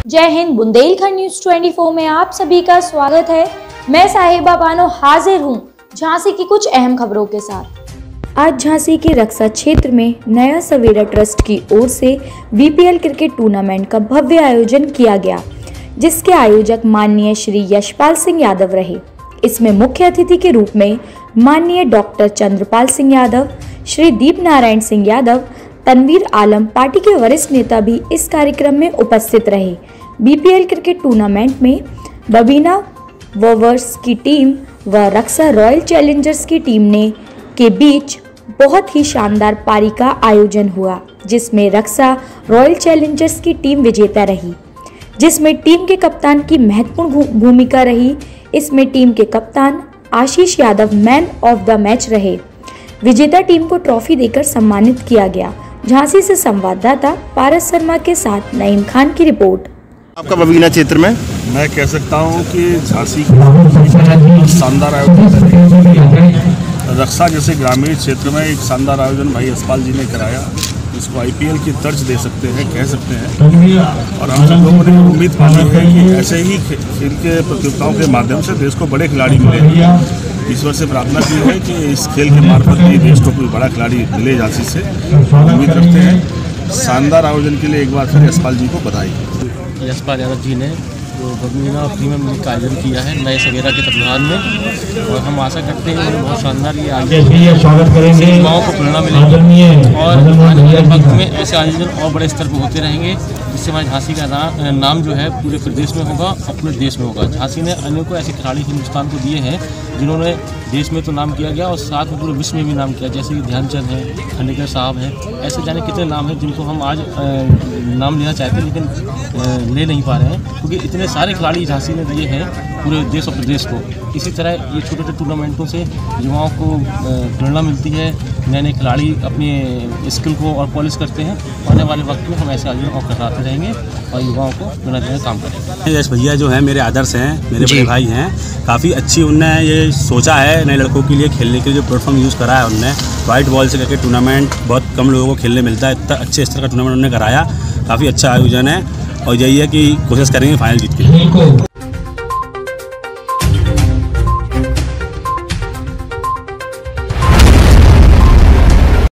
जय हिंद। बुंदेलखंड न्यूज 24 में आप सभी का स्वागत है। मैं साहिबा बानो हाजिर हूँ झांसी की कुछ अहम खबरों के साथ। आज झांसी के रक्षा क्षेत्र में नया सवेरा ट्रस्ट की ओर से बीपीएल क्रिकेट टूर्नामेंट का भव्य आयोजन किया गया, जिसके आयोजक माननीय श्री यशपाल सिंह यादव रहे। इसमें मुख्य अतिथि के रूप में माननीय डॉक्टर चंद्रपाल सिंह यादव, श्री दीप नारायण सिंह यादव, तनवीर आलम पार्टी के वरिष्ठ नेता भी इस कार्यक्रम में उपस्थित रहे। बीपीएल क्रिकेट टूर्नामेंट में बबीना वॉवर्स की टीम व रक्षा रॉयल चैलेंजर्स की टीम के बीच बहुत ही शानदार पारी का आयोजन हुआ, जिसमें रक्षा रॉयल चैलेंजर्स की टीम विजेता रही, जिसमें टीम के कप्तान की महत्वपूर्ण भूमिका रही। इसमें टीम के कप्तान Ashish Yadav man of the match रहे। विजेता टीम को ट्रॉफी देकर सम्मानित किया गया। झांसी से संवाददाता पारस शर्मा के साथ नईम खान की रिपोर्ट। आपका बबीना क्षेत्र में मैं कह सकता हूं कि झांसी शानदार आयोजन रक्षा जैसे ग्रामीण क्षेत्र में एक शानदार आयोजन भाई यशपाल जी ने कराया। इसको आईपीएल की तर्ज दे सकते हैं, कह सकते हैं। और हम सब लोगों ने उम्मीद पाली है कि ऐसे ही खेल के प्रतियोगिताओं के माध्यम से देश को बड़े खिलाड़ी मिले। ईश्वर से प्रार्थना की है कि इस खेल के मार्फत भी देश को कोई बड़ा खिलाड़ी मिले झांसी से। उम्मीद रखते हैं। शानदार आयोजन के लिए एक बार फिर यशपाल जी को बधाई। यशपाल यादव जी ने जो बबीना प्रीमियम लीग का आयोजन किया है नए सवेरा के तत्वाधान में, और हम आशा करते हैं कि बहुत शानदार ये आयोजन स्वागत करेंगे, युवाओं को प्रेरणा मिलेगी और आने वाले वक्त में ऐसे आयोजन और बड़े स्तर पर होते रहेंगे, जिससे हमारे झांसी का नाम जो है पूरे प्रदेश में होगा और पूरे देश में होगा। झांसी ने अनेकों ऐसे खिलाड़ी हिंदुस्तान को दिए हैं जिन्होंने देश में तो नाम किया गया और साथ में पूरे विश्व में भी नाम किया, जैसे कि ध्यानचंद है, खंडेकर साहब हैं। ऐसे जाने कितने नाम हैं जिनको हम आज नाम लेना चाहते हैं लेकिन ले नहीं पा रहे हैं, क्योंकि इतने सारे खिलाड़ी झांसी ने दिए हैं पूरे देश और प्रदेश को। इसी तरह ये छोटे छोटे टूर्नामेंटों से युवाओं को प्रेरणा मिलती है, नए नए खिलाड़ी अपने स्किल को और पॉलिश करते हैं। आने वाले वक्त में हम ऐसे आयोजन और कराते रहेंगे और युवाओं को प्रेरणा देने काम करेंगे। यश भैया जो है मेरे आदर्श हैं, मेरे बड़े भाई हैं। काफ़ी अच्छी उनने ये सोचा है नए लड़कों के लिए खेलने के लिए, जो प्लेटफॉर्म यूज़ करा है उनने। वाइट बॉल से करके टूर्नामेंट बहुत कम लोगों को खेलने मिलता है, इतना अच्छे स्तर का टूर्नामेंट उन्होंने कराया। काफ़ी अच्छा आयोजन है और यही है कि कोशिश करेंगे फाइनल जीत के।